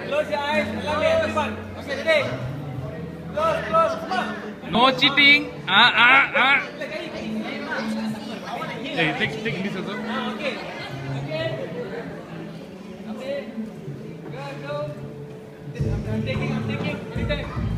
Close your eyes. Everyone. Okay, ready? Close, close. Come on. No cheating. Hey, take this also. Okay. Okay. Okay. Go, go. I'm taking. Anytime.